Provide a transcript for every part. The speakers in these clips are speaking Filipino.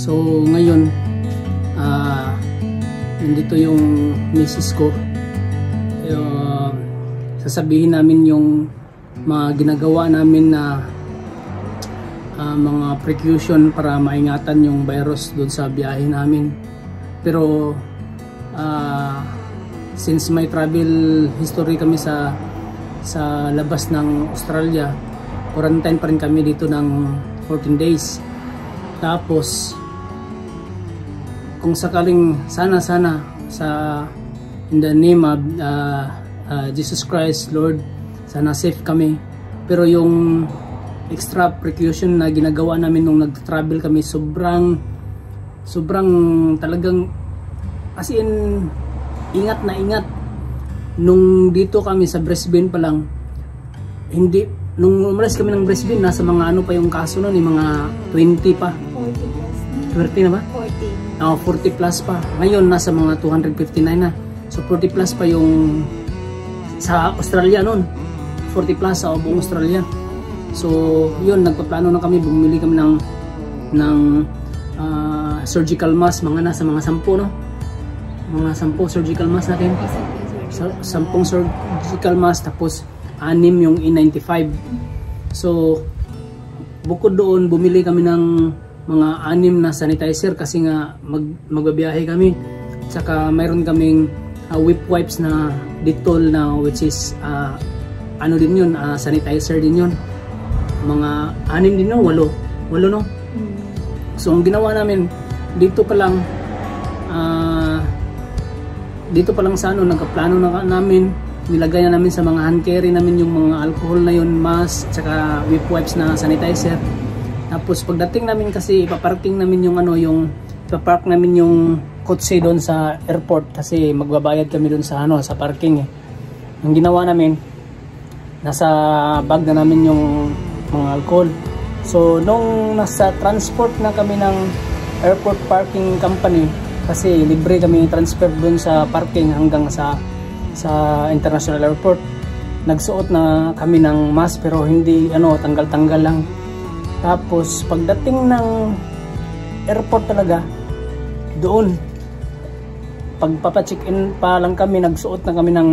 So ngayon, nandito yung misis ko. Sasabihin namin yung mga ginagawa namin na mga precaution para maingatan yung virus doon sa biyahe namin. Pero since may travel history kami sa labas ng Australia, quarantine pa rin kami dito ng 14 days. Tapos kung sakaling sana sa in the name of Jesus Christ Lord, sana safe kami. Pero yung extra precaution na ginagawa namin nung nag-travel kami, sobrang talagang as in ingat na ingat. Nung dito kami sa Brisbane pa lang, hindi, nung umalis kami ng Brisbane, nasa mga ano pa yung kaso nun, yung mga 20 pa. 40 plus na. 30 na ba? 40. 40 plus pa. Ngayon nasa mga 259 na. So 40 plus pa yung sa Australia nun. 40 plus sa buong Australia. So yun, nagpaplano na kami, bumili kami ng surgical mask, mga nasa mga 10, no? Mga 10 surgical mask natin. 10 surgical mask, tapos 6 yung N95. So bukod doon, bumili kami ng mga 6 na sanitizer kasi nga magbabiyahe kami. Saka mayroon kaming whip wipes na Dettol na, which is ano din yun, sanitizer din yun. Mga 6 din, no? 8 no? So ang ginawa namin dito pa lang sa ano, nagkaplano na namin, nilagay na namin sa mga hand carry namin yung mga alcohol na yun, mask, tsaka whip wipes na sanitizer. Tapos pagdating namin, kasi ipaparking namin yung ano, yung ipapark namin yung kotse doon sa airport kasi magbabayad kami doon sa ano, sa parking eh. Ang ginawa namin, nasa bag na namin yung mga alcohol. So nung nasa transport na kami ng airport parking company, kasi libre kami transfer doon sa parking hanggang sa international airport, nagsuot na kami ng mask pero hindi ano, tanggal-tanggal lang. Tapos pagdating ng airport talaga, doon pagpapa-check-in pa lang kami, nagsuot na kami ng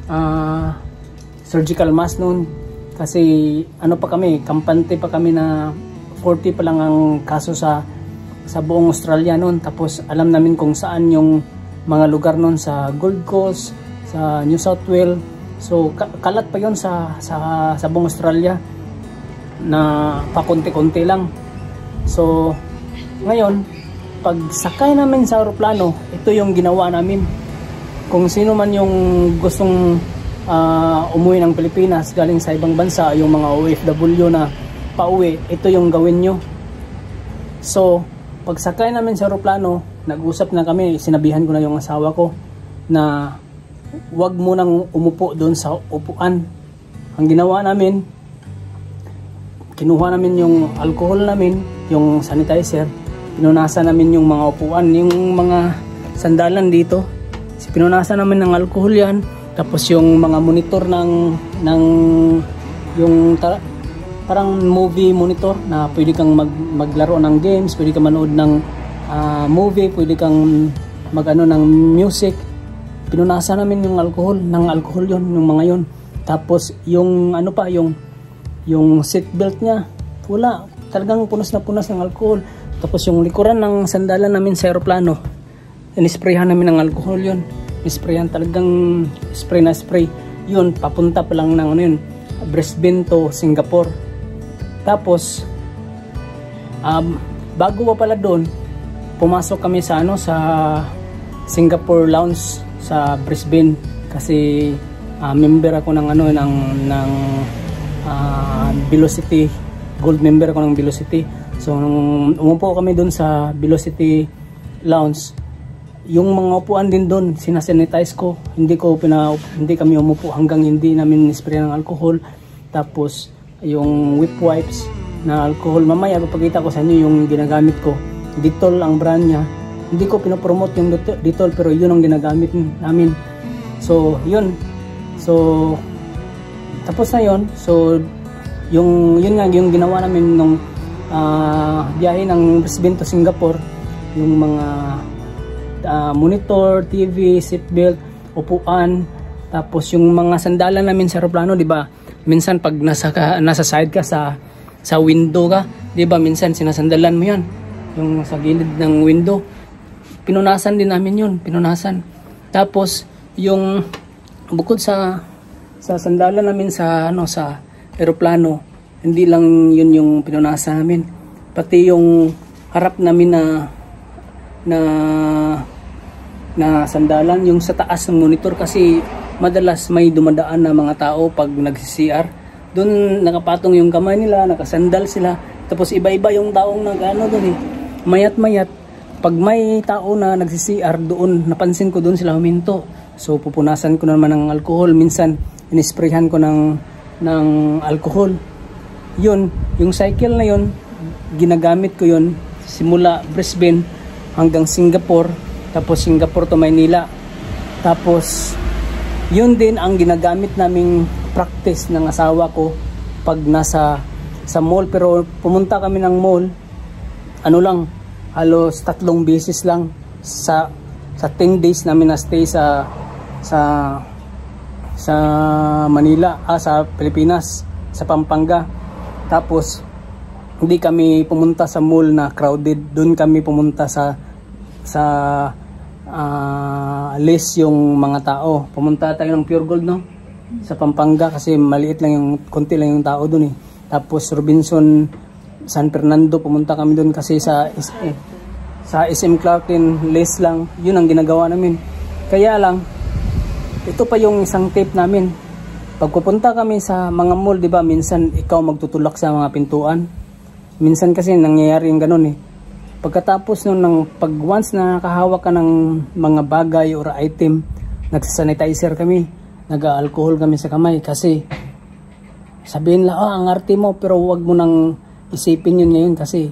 surgical mask noon. Kasi ano pa kami, kampante pa kami na 40 pa lang ang kaso sa buong Australia noon. Tapos alam namin kung saan yung mga lugar noon, sa Gold Coast, sa New South Wales. So kalat pa yon sa buong Australia na pakunti-kunti lang. So ngayon, pag sakay namin sa aeroplano, ito yung ginawa namin. Kung sino man yung gustong umuwi ng Pilipinas galing sa ibang bansa, yung mga OFW na pauwi, ito yung gawin nyo. So pag sakay namin sa aeroplano, nag-usap na kami, sinabihan ko na yung asawa ko na wag mo nang umupo doon sa upuan. Ang ginawa namin, kinuha namin yung alcohol namin, yung sanitizer, pinunasan namin yung mga upuan, yung mga sandalan dito, pinunasan namin ng alcohol yan. Tapos yung mga monitor ng yung parang movie monitor na pwede kang maglaro ng games, pwede kang manood ng movie, pwede kang magano ng music. Pinunasan namin yung alcohol, yon, yung mga yon. Tapos yung ano pa, yung seat belt niya, wala, talagang punas na punas ng alcohol. Tapos yung likuran ng sandalan namin sa aeroplano, inisprayhan namin ng alcohol yon. Isprayan, talagang spray na spray yun, papunta pa lang ng ano yun, Brisbane to Singapore. Tapos bago pa pala doon, pumasok kami sa ano, sa Singapore Lounge sa Brisbane kasi member ako ng ano, ng Velocity, gold member ako ng Velocity. So nung umupo kami doon sa Velocity Lounge, yung mga upuan din doon, sinasanitize ko. Hindi kami umupo hanggang hindi namin spray ng alcohol. Tapos yung whip wipes na alcohol, mamaya papakita ko sa inyo yung ginagamit ko. Dettol ang brand niya. Hindi ko pinopromote yung Dettol, pero yun ang ginagamit namin. So yun, so tapos na yun. So yun nga yung ginawa namin nung biyahe ng Brisbane to Singapore. yung mga monitor, TV, seatbelt, upuan, tapos yung mga sandalan namin sa eroplano, di ba? Minsan pag nasa side ka sa window ka, di ba? Minsan sinasandalan mo yan, yung sa gilid ng window. Pinunasan din namin yun, pinunasan. Tapos yung bukod sa sandalan namin sa eroplano, hindi lang yun yung pinunasan namin, pati yung harap namin na sandalan, yung sa taas ng monitor, kasi madalas may dumadaan na mga tao pag nag-CR. Doon nakapatong yung kamay nila, nakasandal sila. Tapos iba-iba yung taong doon eh. Mayat-mayat, pag may tao na nag-CR doon, napansin ko doon sila huminto. So pupunasan ko naman ng alcohol. Minsan inisprayhan ko ng alcohol. Yun, yung cycle na yun, ginagamit ko yun simula Brisbane hanggang Singapore, tapos Singapore to Maynila. Tapos yun din ang ginagamit naming practice ng asawa ko pag nasa sa mall. Pero pumunta kami ng mall, halos 3 beses lang sa 10 days namin na stay sa Manila, sa Pilipinas, sa Pampanga. Tapos hindi kami pumunta sa mall na crowded, doon kami pumunta sa list yung mga tao. Pumunta tayo ng Pure Gold, no? Sa Pampanga, kasi maliit lang konti lang yung tao doon eh. Tapos Robinson, San Fernando, pumunta kami doon kasi sa SM Clarkin list lang. Yun ang ginagawa namin. Kaya lang, ito pa yung isang tip namin. Pag pupunta kami sa mga mall, di ba, minsan ikaw magtutulak sa mga pintuan. Minsan kasi nangyayari yung ganun eh. Pagkatapos pag once na nakahawak ka ng mga bagay or item, nagsasanitizer kami, nag-alcohol kami sa kamay, kasi sabihin lang, ang arte mo, pero wag mo nang isipin yun ngayon, kasi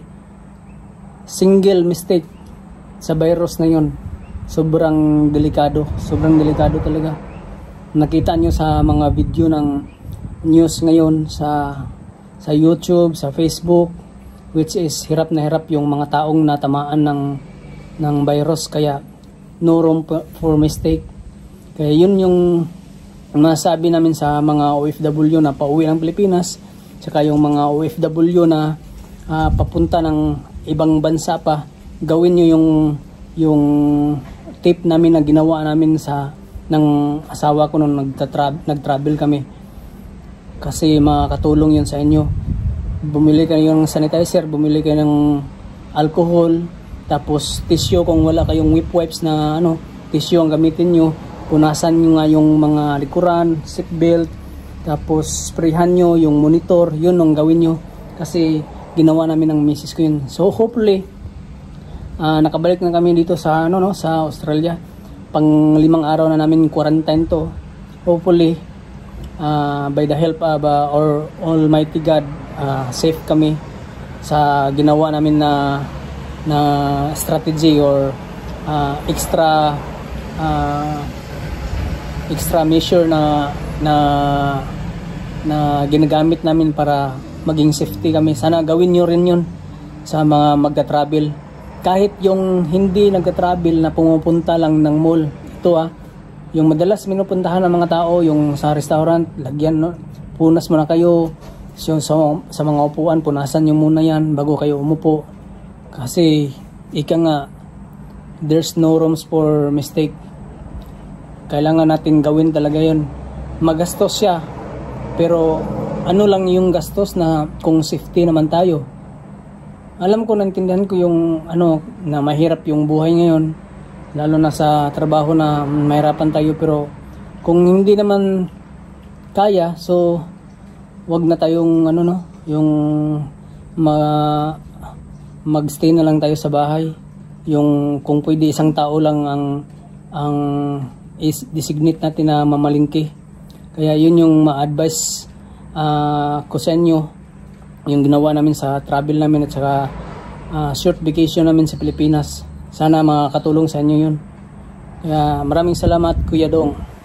single mistake sa virus na yun, sobrang delikado talaga. Nakita nyo sa mga video ng news ngayon sa YouTube, sa Facebook, which is hirap na hirap yung mga taong natamaan ng virus, kaya no room for mistake. Kaya yun yung masabi namin sa mga OFW na pauwi ng Pilipinas, saka yung mga OFW na papunta ng ibang bansa pa, gawin nyo yung tip namin na ginawa namin ng asawa ko nung nag-travel kami, kasi makakatulong yun sa inyo. Bumili kayo ng sanitizer, bumili kayo ng alcohol, tapos tissue kung wala kayong wipes na tissue ang gamitin nyo. Punasan nyo nga yung mga likuran, seatbelt, tapos sprayhan nyo yung monitor. Yun ang gawin nyo, kasi ginawa namin ng misis ko yun. So hopefully nakabalik na kami dito sa sa Australia. Pang 5 araw na namin quarantine to. Hopefully by the help of our Almighty God, safe kami sa ginawa namin na strategy or extra measure na ginagamit namin para maging safety kami. Sana gawin nyo rin yun sa mga magta-travel. Kahit yung hindi nagta-travel na pumupunta lang ng mall, ito yung madalas minupuntahan ng mga tao, yung sa restaurant, lagyan, punas muna kayo. So, sa mga upuan, punasan nyo muna yan bago kayo umupo, kasi ika nga, there's no room for mistake. Kailangan natin gawin talaga yun. Magastos siya, pero lang yung gastos na kung safety naman tayo. Alam ko, naintindihan ko yung na mahirap yung buhay ngayon, lalo na sa trabaho na mahirapan tayo, pero kung hindi naman kaya, so wag na tayong yung magstay na lang tayo sa bahay. Yung kung pwede isang tao lang ang designate natin na mamalingki. Kaya yun yung ma-advise ko sa inyo, yung ginawa namin sa travel namin at saka short vacation namin sa Pilipinas. Sana makakatulong sa inyo yun. Kaya maraming salamat, Kuya Dong.